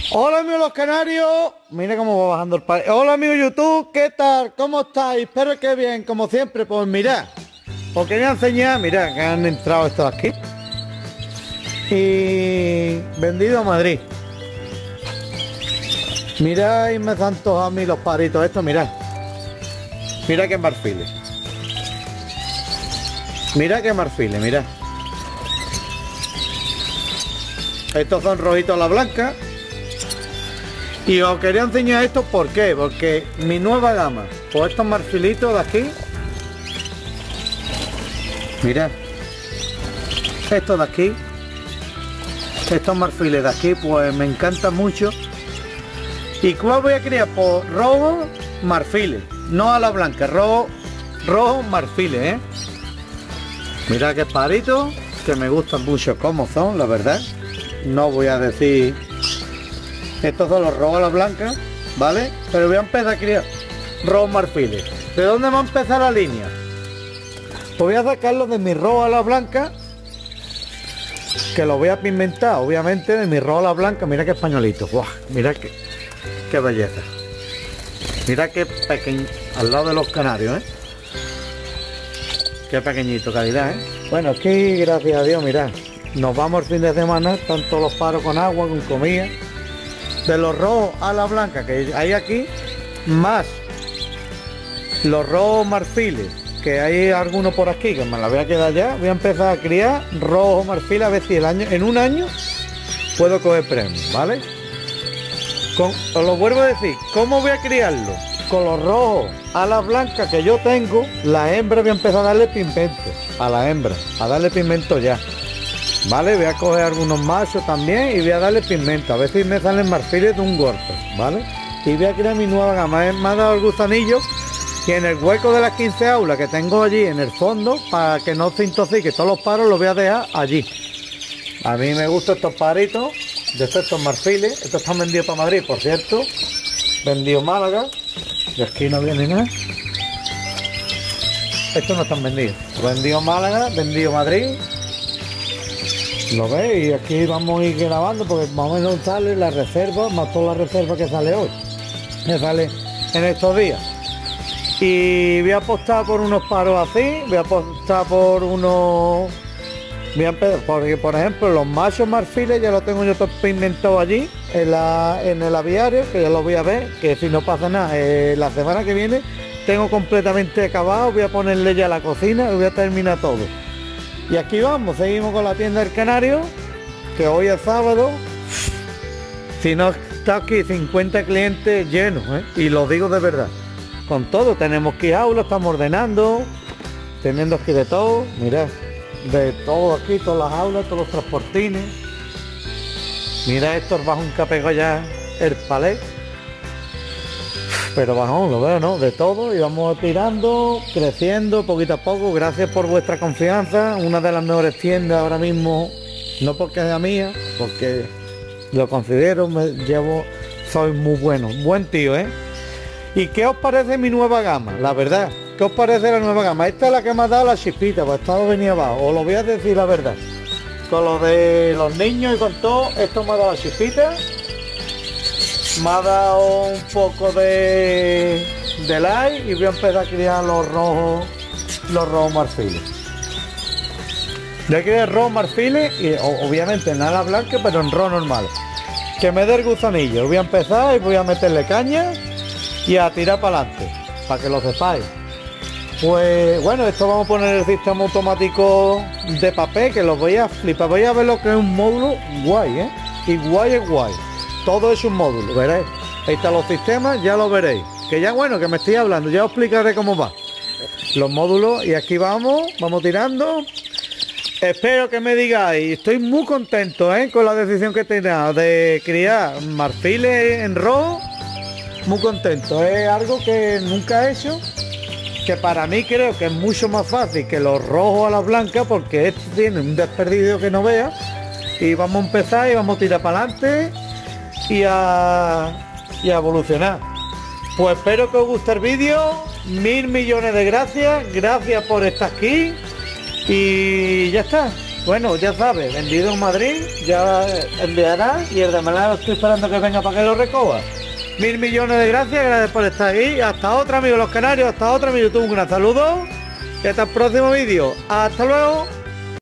Hola amigos los canarios, mira cómo va bajando el par. Hola amigos YouTube, ¿qué tal? ¿Cómo estáis? Espero que bien, como siempre. Pues mirad, os quería enseñar, mirad que han entrado estos aquí y vendido a Madrid. Mirad, y me tantos a mí los paritos estos, mirad. Mira qué marfiles. Mira qué marfiles, mirad. Estos son rojitos a la blanca. Y os quería enseñar esto, ¿por qué? Porque mi nueva gama, pues estos marfilitos de aquí, mirad, estos de aquí, estos marfiles de aquí, pues me encantan mucho. ¿Y cuál voy a criar? Pues rojo marfiles, no a la blanca, rojo marfiles, ¿eh? Mirad qué paritos, que me gustan mucho como son, la verdad. No voy a decir... Estos son los rojos a la blanca, ¿vale? Pero voy a empezar a criar rojos marfiles. ¿De dónde va a empezar la línea? Pues voy a sacarlos de mi rojo a la blanca, que lo voy a pigmentar, obviamente, de mi rojo a la blanca. Mira qué españolito, ¡guau! Mira qué belleza. Mira qué pequeño, al lado de los canarios, ¿eh? Qué pequeñito, calidad, ¿eh? Bueno, aquí, gracias a Dios, mirad, nos vamos el fin de semana, tanto los paros con agua, con comida. De los rojos a la blanca que hay aquí, más los rojos marfiles, que hay algunos por aquí, que me la voy a quedar ya, voy a empezar a criar rojo marfil, a ver si en un año puedo coger premios, ¿vale? Os lo vuelvo a decir, ¿cómo voy a criarlo? Con los rojos a la blanca que yo tengo, la hembra voy a empezar a darle pigmento a la hembra, a darle pigmento ya. Vale, voy a coger algunos machos también y voy a darle pigmento, a ver si me salen marfiles de un golpe, ¿vale? Y voy a crear mi nueva gama. Me ha dado el gusanillo y en el hueco de las 15 aulas que tengo allí en el fondo, para que no se intoxique todos los paros, los voy a dejar allí. A mí me gustan estos paritos, de estos marfiles. Estos están vendidos para Madrid, por cierto. Vendido Málaga. Y aquí no viene nada. Estos no están vendidos. Vendido Málaga, vendido Madrid. ¿Lo veis? Y aquí vamos a ir grabando porque más o menos sale la reserva, más toda la reserva que sale hoy. Me sale en estos días. Y voy a apostar por unos paros así, voy a apostar por unos... Voy a empezar, porque por ejemplo los machos marfiles ya los tengo yo todo pigmentado allí, en el aviario, que ya lo voy a ver, que si no pasa nada, la semana que viene tengo completamente acabado, voy a ponerle ya la cocina y voy a terminar todo. Y aquí vamos, seguimos con la tienda del Canario, que hoy es sábado. Si no está aquí 50 clientes llenos, ¿eh? Y lo digo de verdad. Con todo, tenemos que ir a aulas, estamos ordenando, teniendo aquí de todo, mirad, de todo aquí, todas las aulas, todos los transportines. Mira esto, bajón que pegó ya el palé. Pero bajón, lo veo, ¿no? De todo, y vamos tirando, creciendo poquito a poco. Gracias por vuestra confianza. Una de las mejores tiendas ahora mismo, no porque sea mía, porque lo considero, soy muy bueno, buen tío, ¿eh? ¿Y qué os parece mi nueva gama? La verdad, ¿qué os parece la nueva gama? Esta es la que me ha dado la chispita, pues estaba venía abajo, os lo voy a decir la verdad. Con lo de los niños y con todo, esto me ha dado la chispita. Me ha dado un poco de like y voy a empezar a criar los rojos marfiles. Voy a criar rojos marfiles y obviamente en ala blanca, pero en rojo normal. Que me dé el gusanillo. Voy a empezar y voy a meterle caña y a tirar para adelante, para que lo sepáis. Pues bueno, esto vamos a poner el sistema automático de papel, que los voy a flipar. Voy a ver lo que es un módulo guay, ¿eh? Y guay es guay. Todo es un módulo, veréis. Ahí están los sistemas, ya lo veréis. Que ya bueno, que me estoy hablando, ya os explicaré cómo va. Los módulos, y aquí vamos tirando. Espero que me digáis, estoy muy contento, con la decisión que he tenido de criar marfiles en rojo. Muy contento, es algo que nunca he hecho. Que para mí creo que es mucho más fácil que los rojos a la blanca, porque este tiene un desperdicio que no veas. Y vamos a empezar y vamos a tirar para adelante. Y a evolucionar. Pues espero que os guste el vídeo. 1000 millones de gracias. Gracias por estar aquí. Y ya está. Bueno, ya sabes, vendido en Madrid, ya enviará y el de Málaga lo estoy esperando que venga para que lo recoja. 1000 millones de gracias por estar ahí. Hasta otra, amigos los canarios, hasta otra, mi YouTube. Un gran saludo y hasta el próximo vídeo. Hasta luego.